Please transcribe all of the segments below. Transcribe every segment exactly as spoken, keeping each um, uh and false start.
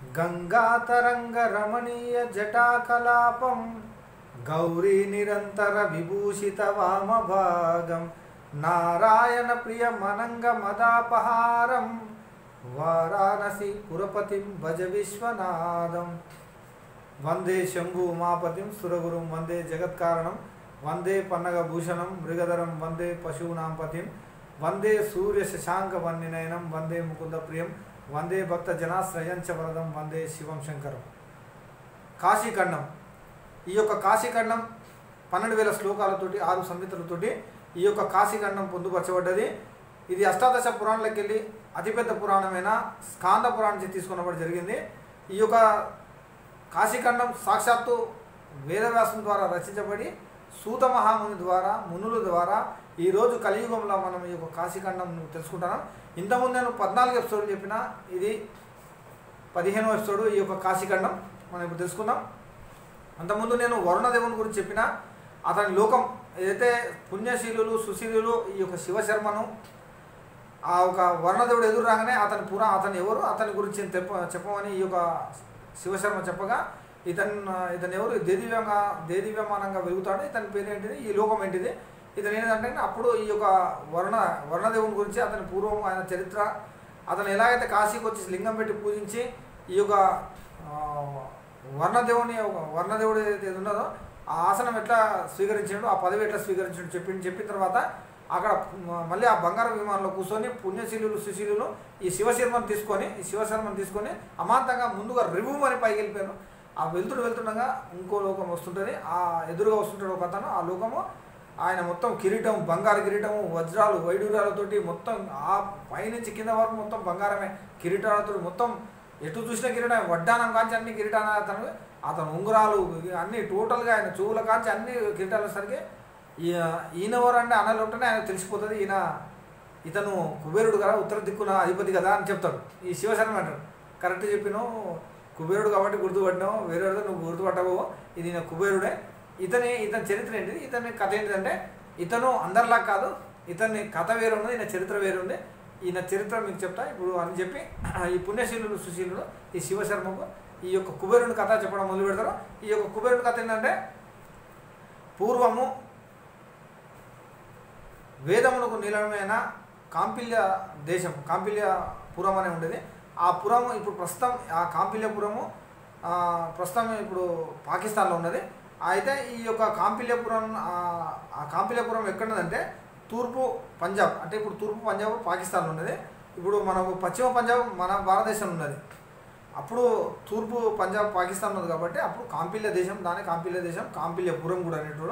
గంగాతరంగ రమణీయ జటాకలాపం గౌరీ నిరంతర విభూషిత వామభాగం నారాయణ ప్రియ మనంగ మదాపహారం వారాణసి పురపతిం భజ విశ్వనాథం వందే శంభు ఉమాపతిం సురగురుం వందే జగత్కారణం వందే పన్నగభూషణం మృగధరం వందే పశూనాం పతిం వందే సూర్య శశాంక వన్నినయనం వందే ముకుంద ప్రియం వందే భక్త జనాశ్రయం చ వరదం వందే శివం శంకరం. కాశీఖండం. ఈ యొక్క కాశీఖండం పన్నెండు వేల శ్లోకాలతోటి ఆరు సంహితలతోటి ఈ యొక్క కాశీఖండం పొందుపరచబడ్డది. ఇది అష్టాదశ పురాణాలకు వెళ్ళి అతిపెద్ద పురాణమైన స్కాంద పురాణం నుంచి తీసుకున్నప్పుడు జరిగింది. ఈ యొక్క కాశీఖండం సాక్షాత్తు వేదవ్యాసం ద్వారా రచించబడి సూత మహాముని ద్వారా మునుల ద్వారా ఈరోజు కలియుగంలో మనం ఈ యొక్క కాశీఖండం తెలుసుకుంటున్నాం. ఇంతకుముందు నేను పద్నాలుగు ఎపిసోడ్లు చెప్పిన, ఇది పదిహేనో ఎపిసోడ్ ఈ యొక్క కాశీఖండం మనం ఇప్పుడు తెలుసుకుందాం. అంతకుముందు నేను వరుణదేవుని గురించి చెప్పిన, అతని లోకం ఏదైతే పుణ్యశీలులు సుశీలులు ఈ యొక్క శివశర్మను ఆ ఒక వరుణదేవుడు ఎదురు రాగానే అతని పురా అతను ఎవరు అతని గురించి చెప్ప చెప్పమని ఈ యొక్క శివశర్మ చెప్పగా ఇతను ఇతను ఎవరు దేదివ్యంగా దేదివ్యమానంగా వెలుగుతాడు. ఇతని పేరు ఏంటిది, ఈ లోకం ఏంటిది, ఇతను ఏంటంటే అప్పుడు ఈ యొక్క వరుణ వరుణదేవుని గురించి అతని పూర్వం ఆయన చరిత్ర, అతను ఎలాగైతే కాశీకి వచ్చి లింగం పెట్టి పూజించి ఈ యొక్క వర్ణదేవుని వర్ణదేవుడు ఏదైతే ఉన్నదో ఆ ఆసనం ఎట్లా స్వీకరించాడు, ఆ పదవి ఎట్లా స్వీకరించాడు చెప్పి చెప్పిన తర్వాత అక్కడ మళ్ళీ ఆ బంగారు విమానంలో కూర్చొని పుణ్యశీలులు సుశీలులు ఈ శివశర్మను తీసుకొని ఈ శివశర్మను తీసుకొని అమాంతంగా ముందుగా రివ్వు అని పైకి వెళ్ళిపోయాను. ఆ వెళ్తుడు వెళ్తుండగా ఇంకో లోకం వస్తుంటుంది, ఆ ఎదురుగా వస్తుంటాడు ఒక అతను. ఆ లోకము ఆయన మొత్తం కిరీటం, బంగారు కిరీటము, వజ్రాలు వైడూర్యాలతోటి మొత్తం ఆ పైనుంచి కింద వరకు మొత్తం బంగారమే, కిరీటాలతో మొత్తం ఎటు చూసిన కిరీటం, వడ్డానం కాంచి అన్ని కిరీటాలు అతను అతను ఉంగరాలు అన్ని టోటల్గా ఆయన చెవుల కాంచి అన్ని కిరీటాలు వచ్చేసరికి ఈయన ఎవరు అంటే అన్నలు ఉంటేనే ఆయన తెలిసిపోతుంది, ఈయన ఇతను కుబేరుడు కదా, ఉత్తర దిక్కున అధిపతి కదా అని చెప్తాడు. ఈ శివశర్మ అంటాడు, కరెక్ట్ చెప్పినావు, కుబేరుడు కాబట్టి గుర్తుపట్టినావు, వేరే నువ్వు గుర్తుపట్టవు, ఇది ఈయన కుబేరుడే. ఇతని ఇతని చరిత్ర ఏంటిది, ఇతని కథ ఏంటిదంటే ఇతను అందరిలా కాదు, ఇతని కథ వేరు ఉంది, ఈయన చరిత్ర వేరు ఉంది. ఈయన చరిత్ర మీకు చెప్తా ఇప్పుడు అని చెప్పి ఈ పుణ్యశీలులు సుశీలుడు ఈ శివశర్మకు ఈ యొక్క కుబేరుని కథ చెప్పడం మొదలు పెడతారు. ఈ యొక్క కుబేరుని కథ ఏంటంటే పూర్వము వేదములకు నిలయమైన కాంపిల్య దేశం, కాంపిల్యపురం అనే ఉండేది. ఆ పురము ఇప్పుడు ప్రస్తుతం ఆ కాంపిల్యపురము ప్రస్తుతం ఇప్పుడు పాకిస్తాన్లో ఉన్నది. అయితే ఈ యొక్క కాంపిల్యపురం ఆ కాంపిల్యపురం ఎక్కడున్నదంటే తూర్పు పంజాబ్, అంటే ఇప్పుడు తూర్పు పంజాబ్ పాకిస్తాన్లో ఉన్నది. ఇప్పుడు మనకు పశ్చిమ పంజాబ్ మన భారతదేశంలో ఉన్నది. అప్పుడు తూర్పు పంజాబ్ పాకిస్తాన్ ఉన్నది కాబట్టి అప్పుడు కాంపిల్య దేశం, దాని కాంపిల్య దేశం, కాంపిల్యపురం కూడా అనేటోడు,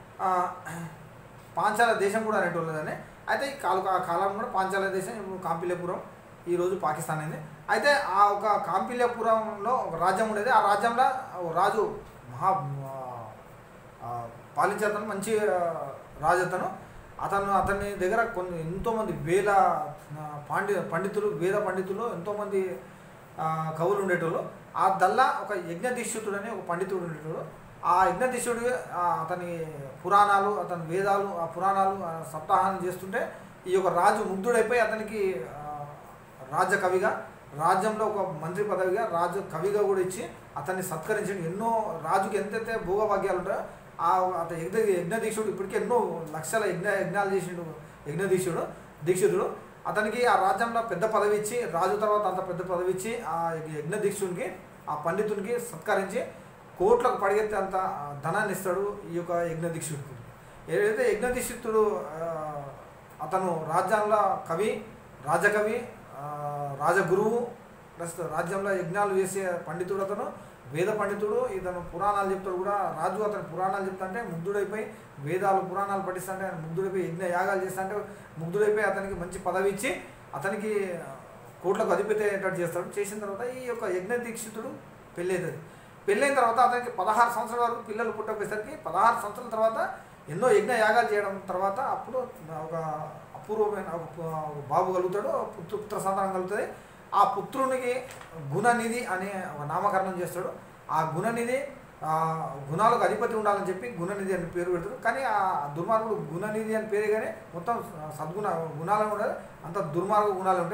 పాంచాల దేశం కూడా అనేటోళ్ళదని. అయితే ఈ కాలు ఆ కాలం కూడా పాంచాల దేశం, ఇప్పుడు కాంపిల్యపురం ఈరోజు పాకిస్తాన్ అయింది. అయితే ఆ ఒక కాంపిల్యపురంలో ఒక రాజ్యం ఉండేది. ఆ రాజ్యంలో రాజు మహా పాలించే అతను మంచి రాజు అతను. అతను అతని దగ్గర కొన్ని ఎంతోమంది వేల పాండి పండితులు వేద పండితులు ఎంతోమంది కవులు ఉండేటోళ్ళు. ఆ దల్లా ఒక యజ్ఞదీక్షితుడు అని ఒక పండితుడు ఉండేటోడు. ఆ యజ్ఞదీక్షుడు అతని పురాణాలు, అతని వేదాలు, ఆ పురాణాలు సప్తాహాన్ని చేస్తుంటే ఈ యొక్క రాజు ముగ్ధుడైపోయి అతనికి రాజ్య కవిగా, రాజ్యంలో ఒక మంత్రి పదవిగా, రాజు కవిగా కూడా ఇచ్చి అతన్ని సత్కరించండి. ఎన్నో రాజుకి ఎంతైతే భోగభాగ్యాలు ఉంటాయో ఆ అతను యజ్ఞ యజ్ఞదీక్షుడు ఇప్పటికీ ఎన్నో లక్షల యజ్ఞ యజ్ఞాలు చేసిండు యజ్ఞదీక్షుడు దీక్షితుడు. అతనికి ఆ రాజ్యంలో పెద్ద పదవి ఇచ్చి, రాజు తర్వాత అంత పెద్ద పదవి ఇచ్చి ఆ యజ్ఞదీక్షుడికి ఆ పండితునికి సత్కరించి కోట్లకు పడిగెత్తే అంత ధనాన్ని ఇస్తాడు ఈ యొక్క యజ్ఞదీక్షుడికి. ఏదైతే యజ్ఞదీక్షితుడు అతను రాజ్యంలో కవి, రాజకవి, రాజగురువు ప్లస్ రాజ్యంలో యజ్ఞాలు చేసే పండితుడు, అతను వేద పండితుడు. ఇతను పురాణాలు చెప్తాడు కూడా. రాజు అతను పురాణాలు చెప్తాంటే ముగ్ధుడైపోయి వేదాలు పురాణాలు పఠిస్తుంటే ఆయన ముగ్ధుడైపోయి యజ్ఞ యాగాలు చేస్తుంటే ముగ్ధుడైపోయి అతనికి మంచి పదవి ఇచ్చి అతనికి కోట్లకు అధిపతి అయ్యేటట్టు చేస్తాడు. చేసిన తర్వాత ఈ యొక్క యజ్ఞ దీక్షితుడు పెళ్ళి అవుతుంది. పెళ్ళైన తర్వాత అతనికి పదహారు సంవత్సరాల వరకు పిల్లలు పుట్టకపోయేసరికి పదహారు సంవత్సరాల తర్వాత ఎన్నో యజ్ఞ యాగాలు చేయడం తర్వాత అప్పుడు ఒక అపూర్వమైన ఒక బాబు కలుగుతాడు, పుత్ర పుత్ర సంతానం కలుగుతుంది. ఆ పుత్రునికి గుణనిధి అనే ఒక నామకరణం చేస్తాడు. ఆ గుణనిధి గుణాలకు అధిపతి ఉండాలని చెప్పి గుణనిధి అని పేరు పెడతాడు. కానీ ఆ దుర్మార్గుడు గుణనిధి అని పేరు కానీ మొత్తం సద్గుణ గుణాలు ఉండదు, అంత దుర్మార్గ గుణాలు ఉంటాయి.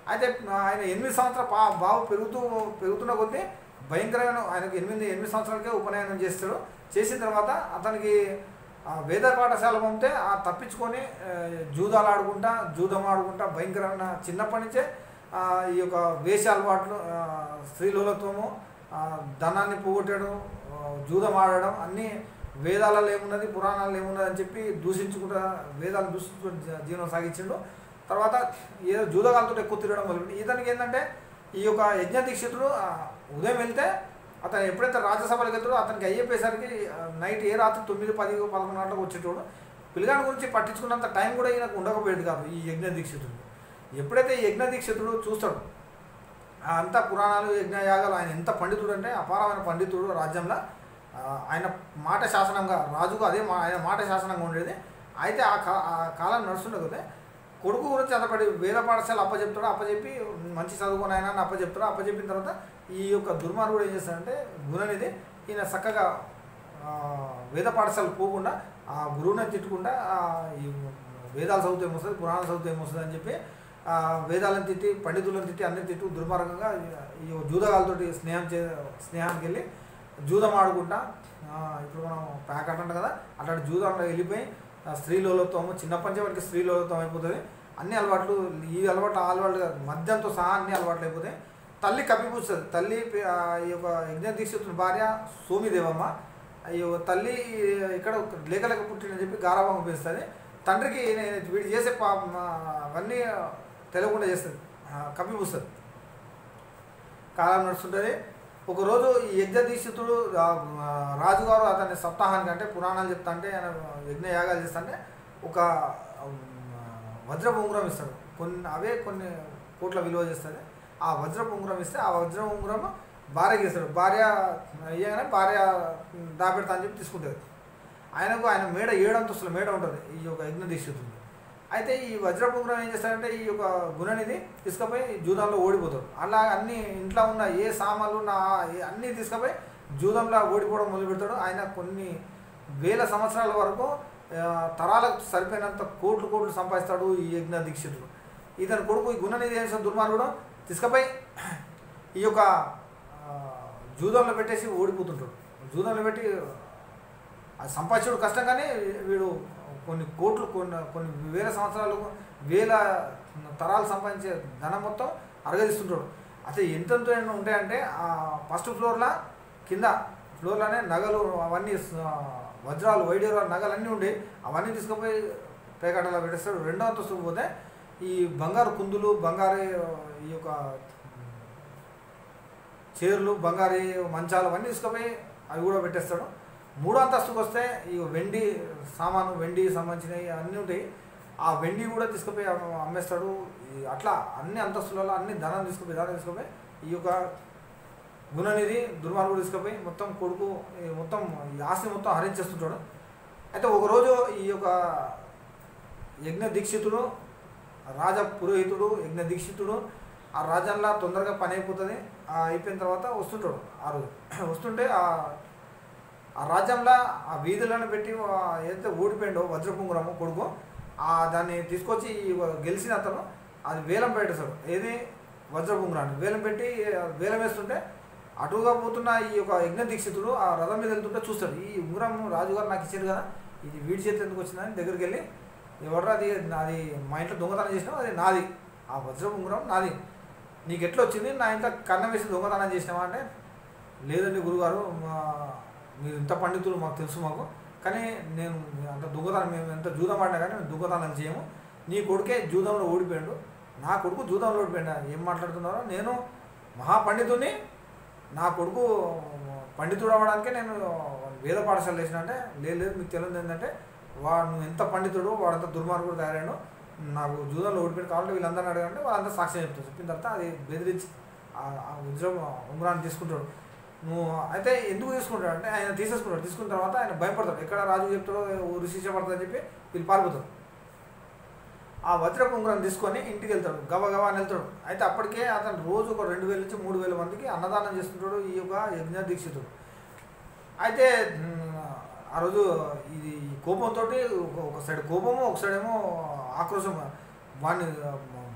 అయితే ఆయన ఎనిమిది సంవత్సరాల పా బాబు పెరుగుతూ పెరుగుతున్న కొద్దీ భయంకరమైన ఆయనకు ఎనిమిది ఎనిమిది సంవత్సరాలకే ఉపనయనం చేస్తాడు. చేసిన తర్వాత అతనికి వేద పాఠశాల పంపితే ఆ తప్పించుకొని జూదాలు ఆడుకుంటా జూదం ఆడుకుంటా భయంకరమైన చిన్నప్పటి నుంచే ఈ యొక్క వేష అలవాట్లు, స్త్రీలోలత్వము, ధనాన్ని పోగొట్టడం, జూదం ఆడడం అన్నీ వేదాలలో ఏమున్నది పురాణాలలో ఏమున్నది అని చెప్పి దూషించుకుంటా వేదాలు దూషించుకుంటూ జీవనం సాగించిండు. తర్వాత ఏదో జూదగాలతో ఎక్కువ తిరగడం మొదలుపెట్టి ఇతనికి ఏంటంటే ఈ యొక్క యజ్ఞ దీక్షితుడు ఉదయం వెళ్తే అతను ఎప్పుడైతే రాజ్యసభలకు వెళ్తాడో అతనికి అయ్యేపేసరికి నైట్ ఏ రాత్రి తొమ్మిది పది పదకొండు గంటలకు వచ్చేటోడు. పిల్లగాని గురించి పట్టించుకున్నంత టైం కూడా ఈయనకు ఉండకపోయేది కాదు ఈ యజ్ఞ దీక్షితుడు. ఎప్పుడైతే ఈ యజ్ఞ దీక్షితుడు చూస్తాడు అంత పురాణాలు యజ్ఞయాగాలు, ఆయన ఎంత పండితుడు అంటే అపారమైన పండితుడు రాజ్యంలో. ఆయన మాట శాసనంగా రాజుకు అదే మా ఆయన మాట శాసనంగా ఉండేది. అయితే ఆ కా ఆ కాలం నడుస్తుండకపోతే కొడుకు గురించి అతపడి వేద పాఠశాల అప్పచెప్తాడు. అప్పచెప్పి మంచి చదువుకుని ఆయన అప్పచెప్తాడు. అప్పచెప్పిన తర్వాత ఈ యొక్క దుర్మార్గుడు ఏం చేస్తాడంటే గుణనిధి ఈయన చక్కగా వేద పాఠశాలకు పోకుండా ఆ గురువుని తిట్టుకుండా ఈ వేదాలు చదివితే ఏమొస్తుంది పురాణాలు చదివితే ఏమొస్తుంది అని చెప్పి వేదాలను తిట్టి పండితులను తిట్టి అన్ని తిట్టు దుర్మార్గంగా ఈ జూదగాలతోటి స్నేహం చే స్నేహానికి వెళ్ళి జూదం ఆడుకుంటా ఇప్పుడు మనం ప్యాక్ అంటాం కదా అట్లాంటి జూదంలో వెళ్ళిపోయి స్త్రీలోలత్వము చిన్నప్పటి నుంచి వాడికి స్త్రీలోలత్వం అయిపోతుంది. అన్ని అలవాట్లు ఈ అలవాట్లు ఆ అలవాట్లు మద్యంతో సహా అన్ని అలవాట్లు అయిపోతాయి. తల్లి కప్పిపుస్తుంది. తల్లి ఈ యొక్క యజ్ఞ దీక్షితుని భార్య సోమిదేవమ్మ అయ్యో తల్లి ఇక్కడ లేఖలకు పుట్టినని చెప్పి గారాభంగా పెంచుతుంది. తండ్రికి వీడు చేసే పా అవన్నీ తెలియకుండా చేస్తుంది, కప్పిపుస్తుంది. కాలం నడుస్తుంటుంది. ఒకరోజు ఈ యజ్ఞ దీక్షితుడు రాజుగారు అతన్ని సప్తాహానికి అంటే పురాణాలు చెప్తా అంటే ఆయన యజ్ఞయాగాలు చేస్తా అంటే ఒక వజ్రపు ఉంగరం ఇస్తాడు. కొన్ని అవే కొన్ని కోట్ల విలువ చేస్తుంది. ఆ వజ్రపు ఉంగరం ఇస్తే ఆ వజ్ర ఉంగరం భార్యకి ఇస్తాడు. భార్య అయ్యగానే భార్య దాపెడతా అని చెప్పి తీసుకుంటుంది. ఆయనకు ఆయన మేడ ఏడంతస్తుల మేడ ఉంటుంది ఈ యొక్క యజ్ఞ దీక్షితుడు. అయితే ఈ వజ్రపు ఉంగరం ఏం చేస్తాడంటే ఈ యొక్క గుణనిధి తీసుకుపోయి జూదంలో ఓడిపోతాడు. అలా అన్ని ఇంట్లో ఉన్న ఏ సామాన్లు ఉన్న అన్నీ తీసుకుపోయి జూదంలో ఓడిపోవడం మొదలు పెడతాడు. ఆయన కొన్ని వేల సంవత్సరాల వరకు తరాలకు సరిపోయినంత కోట్లు కోట్లు సంపాదిస్తాడు ఈ యజ్ఞ దీక్షితుడు. ఇతని కొడుకు ఈ గుణనిధి ఏం చేస్తాడు దుర్మార్గుడు తీసుకుపోయి ఈ యొక్క జూదంలో పెట్టేసి ఓడిపోతుంటాడు. జూదంలో పెట్టి అది సంపాదించడం కష్టం కానీ వీడు కొన్ని కోట్లు కొన్ని కొన్ని వేల సంవత్సరాలు వేల తరాలు సంపాదించే ధనం మొత్తం అరగదిస్తుంటాడు. అసలు ఎంతెంత ఉంటాయంటే ఆ ఫస్ట్ ఫ్లోర్లో కింద ఫ్లోర్లోనే నగలు అవన్నీ వజ్రాలు వైడ్యూరాలు నగలు అన్నీ ఉండే అవన్నీ తీసుకుపోయి పేకాటలో పెట్టేస్తాడు. రెండో అంతస్తుకు పోతే ఈ బంగారు కుందులు బంగారు ఈ యొక్క చీరలు బంగారు మంచాలు అవన్నీ తీసుకుపోయి అవి కూడా పెట్టేస్తాడు. మూడో అంతస్తుకు వస్తే ఈ వెండి సామాను వెండి సంబంధించినవి అన్నీ ఉంటాయి. ఆ వెండి కూడా తీసుకుపోయి అమ్మేస్తాడు. అట్లా అన్ని అంతస్తులలో అన్ని ధనం తీసుకుపోయి ధనం తీసుకుపోయి ఈ యొక్క గుణనిధి దుర్మార్గుడు తీసుకుపోయి మొత్తం కొడుకు మొత్తం ఈ ఆస్తి మొత్తం హరించేస్తుంటాడు. అయితే ఒకరోజు ఈ యొక్క యజ్ఞ దీక్షితుడు రాజ పురోహితుడు యజ్ఞ దీక్షితుడు ఆ రాజ్యంలో తొందరగా పని అయిపోతుంది. అయిపోయిన తర్వాత వస్తుంటాడు. ఆ రోజు వస్తుంటే ఆ ఆ రాజ్యంలో ఆ వీధులను పెట్టి ఏదైతే ఓడిపోయిండో వజ్రపుంగురము కొడుకు ఆ దాన్ని తీసుకొచ్చి గెలిచిన అతను అది వేలం పెట్టేశాడు. ఏది వజ్రపుంగురాన్ని వేలం పెట్టి వేలం వేస్తుంటే అటుగా పోతున్న ఈ యొక్క యజ్ఞ దీక్షితుడు ఆ రథం మీద వెళ్తుంటే చూస్తాడు. ఈ ఉంగరం రాజుగారు నాకు ఇచ్చారు కదా ఇది వీడి చేతి ఎందుకు వచ్చిందని దగ్గరికి వెళ్ళి ఎవడరా అది నాది మా ఇంట్లో దొంగతనం చేసినావు అది నాది ఆ వజ్రపు ఉంగరం నాది నీకు ఎట్లా వచ్చింది నా ఇంట్లో కన్నం వేసి దొంగతనం చేసినావా అంటే లేదండి గురుగారు మీరు ఇంత పండితులు మాకు తెలుసు మాకు కానీ నేను అంత దొంగతనం మేము ఎంత జూదం ఆడినా కానీ మేము దొంగతనం చేయము. నీ కొడుకే జూదంలో ఓడిపోయాడు నా కొడుకు జూదంలో ఓడిపోయాడు ఏం మాట్లాడుతున్నారో నేను మహాపండితుడిని నా కొడుకు పండితుడు అవ్వడానికే నేను వేద పాఠశాల వేసిన అంటే లేదు లేదు మీకు తెలియదు ఏంటంటే వాడు నువ్వు ఎంత పండితుడు వాడంత దుర్మార్గుడు తయారాడు నాకు జూదంలో ఓడిపోయాడు కాబట్టి వీళ్ళందరినీ అడగంటే వాళ్ళంతా సాక్ష్యం చెప్తారు. చెప్పిన తర్వాత అది బెదిరించి ఆ ఉద్యోగం ఉంగరాన్ని తీసుకుంటాడు. నువ్వు అయితే ఎందుకు తీసుకుంటాడు అంటే ఆయన తీసేసుకుంటాడు. తీసుకున్న తర్వాత ఆయన భయపడతాడు ఎక్కడ రాజు చెప్తాడో ఊరు శిక్ష పడుతుందని చెప్పి వీళ్ళు పారిపోతాడు. ఆ వజ్రపు ఉంగరం తీసుకొని ఇంటికి వెళ్తాడు గవ గవ అని వెళ్తాడు. అయితే అప్పటికే అతను రోజు ఒక రెండు వేల నుంచి మూడు వేల మందికి అన్నదానం చేస్తుంటాడు ఈ యొక్క యజ్ఞ దీక్షితుడు. అయితే ఆ రోజు ఇది కోపంతో ఒక సైడ్ కోపము ఒక సైడ్ ఏమో ఆక్రోశం వాడిని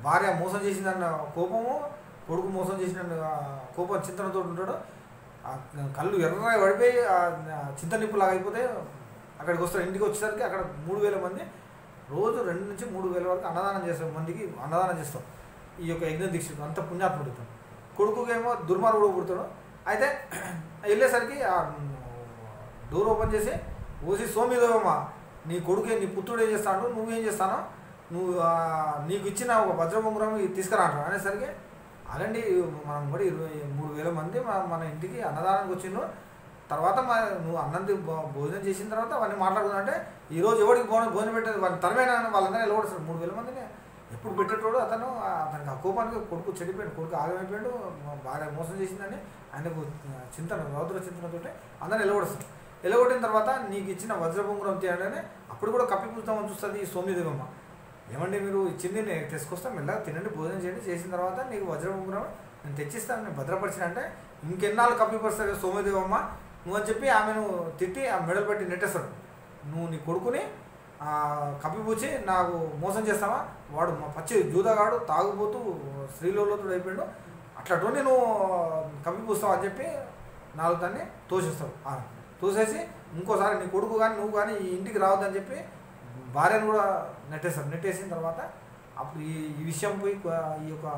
భార్య మోసం చేసిందన్న కోపము, కొడుకు మోసం చేసిన కోపం చింతనతో ఉంటాడు. కళ్ళు ఎర్ర పడిపోయి చింత నిప్పులాగా అయిపోతే అక్కడికి వస్తారు. ఇంటికి వచ్చేసరికి అక్కడ మూడు వేల మంది రోజు రెండు నుంచి మూడు వేల వరకు అన్నదానం చేస్తాం, మందికి అన్నదానం చేస్తాం. ఈ యొక్క యజ్ఞ దీక్షకు అంత పుణ్యాత్ముడు. కొడుకుకేమో దుర్మార్గుడు పుడతాడు. అయితే వెళ్ళేసరికి ఆ డోర్ ఓపెన్ చేసి ఓసి సోమిదేవమ్మ నీ కొడుకే నీ పుత్రుడు ఏం చేస్తాడు, నువ్వేం చేస్తానో, నువ్వు నీకు ఇచ్చిన ఒక వజ్రముంగురం తీసుకురా అంటాడు. అనేసరికి అలాంటి మనం కూడా ఇరవై మూడు వేల మంది మన ఇంటికి అన్నదానానికి వచ్చిండ్రు. తర్వాత మా నువ్వు అన్నంది భోజనం చేసిన తర్వాత అవన్నీ మాట్లాడుకున్నా అంటే ఈరోజు ఎవరికి భోజనం భోజనం పెట్టేది వాళ్ళని తరమేనా వాళ్ళందరూ నిలబడతారు. మూడు వేల మందిని ఎప్పుడు పెట్టేటోడు అతను అతనికి ఆ కోపానికి కొడుకు చెడిపోయాడు, కొడుకు ఆగమైపోయాడు, భార్య మోసం చేసిందని ఆయనకు చింతన రౌద్ర చింతనతో అందరూ నిలబడతారు. నిలబడిన తర్వాత నీకు ఇచ్చిన వజ్రబొంగురం తీయగానే అప్పుడు కూడా కప్పిపుస్తామని చూస్తుంది ఈ సోమిదేవమ్మ. ఏమండి మీరు ఇచ్చింది నేను తీసుకొస్తాం, మెల్లగా తినండి, భోజనం చేయండి, చేసిన తర్వాత నీకు వజ్రబొంగురం నేను తెచ్చిస్తాను, నేను భద్రపరిచిన అంటే ఇంకెన్నాళ్ళు కప్పిపరుస్తాడు సోమిదేవమ్మ నువ్వు అని చెప్పి ఆమెను తిట్టి ఆ మెడలు పెట్టి నెట్టేస్తాడు. నువ్వు నీ కొడుకుని కప్పిపూచి నాకు మోసం చేస్తావా, వాడు మా పచ్చి జూదగాడు తాగుపోతూ స్త్రీలోతుడు అయిపోయాడు, అట్లాంటి నువ్వు కప్పిపూస్తావు అని చెప్పి నాలుగు దాన్ని తోసేస్తావు. తోసేసి ఇంకోసారి నీ కొడుకు కానీ నువ్వు కానీ ఈ ఇంటికి రావద్దని చెప్పి భార్యను కూడా నెట్టేస్తాడు. నెట్టేసిన తర్వాత అప్పుడు ఈ ఈ విషయం పోయి ఈ యొక్క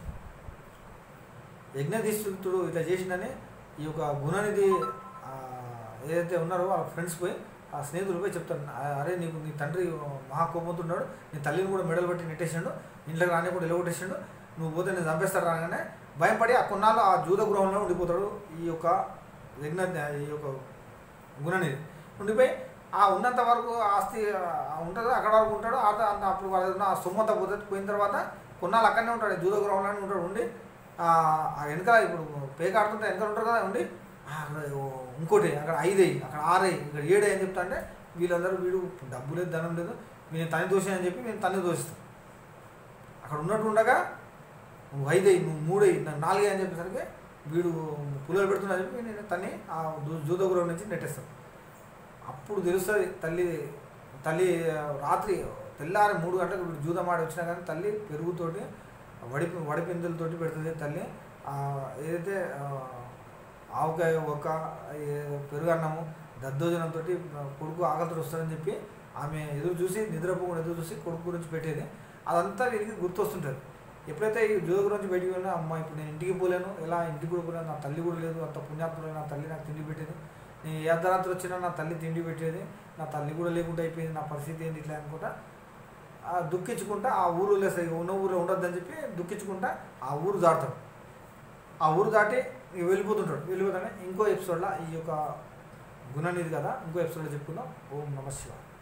యజ్ఞదీక్షితుడు ఇట్లా చేసిందని ఈ యొక్క గుణనిధి ఏదైతే ఉన్నారో వాళ్ళ ఫ్రెండ్స్ పోయి ఆ స్నేహితులు పోయి చెప్తాడు, అరే నీకు నీ తండ్రి మహాకోపంతున్నాడు, నీ తల్లిని కూడా మెడలు పెట్టి నెట్టేసాడు, ఇంట్లోకి రాని కూడా నిలగొట్టేసాడు, నువ్వు పోతే నేను చంపేస్తాడు రాగానే భయపడి ఆ కొన్నాళ్ళు ఆ జూద గృహంలో ఉండిపోతాడు. ఈ యొక్క యజ్ఞ ఈ యొక్క గుణనిధి ఉండిపోయి ఆ ఉన్నంత వరకు ఆస్తి ఉంటుంది, అక్కడ వరకు ఉంటాడు. అంత అప్పుడు వాళ్ళ ఉన్న సొమ్మంతా పోతే పోయిన తర్వాత కొన్నాళ్ళు అక్కడనే ఉంటాడు, జూద గృహంలోనే ఉంటాడు. ఉండి ఆ వెనకాల ఇప్పుడు పేకాడుతుంటే వెనకాల ఉంటారు కదా, ఉండి అక్కడ ఇంకోటి అక్కడ ఐదు అక్కడ ఆరు ఇక్కడ ఏడు అని చెప్తా అంటే వీళ్ళందరూ వీడు డబ్బు లేదు ధనం లేదు నేను తని దోషి అని చెప్పి నేను తన్ని దోషిస్తాను. అక్కడ ఉన్నట్టు ఉండగా నువ్వు ఐదు నువ్వు మూడు నాలుగు అని చెప్పేసరికి వీడు పుల్లలు పెడుతున్నా చెప్పి నేను తన్ని ఆ జూదగురం నుంచి నెట్టేస్తాను. అప్పుడు తెలుస్తుంది తల్లి తల్లి రాత్రి తెల్లారి మూడు గంటలకు వీడు జూదమాడి వచ్చినా కానీ తల్లి పెరుగుతోటి వడి వడిపిందులతోటి పెడుతుంది. తల్లి ఏదైతే ఆవకాయ ఒక్క పెరుగన్నము దద్దోజనంతో కొడుకు ఆకలితో వస్తారని చెప్పి ఆమె ఎదురు చూసి నిద్రపోకుండా ఎదురు చూసి కొడుకు గురించి పెట్టేది. అదంతా వీరికి గుర్తొస్తుంటుంది. ఎప్పుడైతే ఈ జోగ గురించి బయటికి వెళ్ళినా అమ్మ ఇప్పుడు నేను ఇంటికి పోలేను, ఎలా ఇంటికి కూడా పోలేను, నా తల్లి కూడా లేదు, అంత పుణ్యాత్తులు నా తల్లి నాకు తిండి పెట్టేది, నేను ఏ అర్ధరాత్రి వచ్చినా నా తల్లి తిండి పెట్టేది, నా తల్లి కూడా లేకుండా అయిపోయింది, నా పరిస్థితి ఏంటి ఇట్లా అనుకుంటా దుఃఖించుకుంటా ఆ ఊరు లేదు ఉన్న ఊరు ఉండొద్దని చెప్పి దుఃఖించుకుంటా ఆ ఊరు దాటుతాడు. ఆ ఊరు దాటి వెళ్ళిపోతుంటాడు. వెళ్ళిపోతానే ఇంకో ఎపిసోడ్లో ఈ యొక్క గుణనిధి కదా ఇంకో ఎపిసోడ్లో చెప్పుకుందాం. ఓం నమః శివాయ.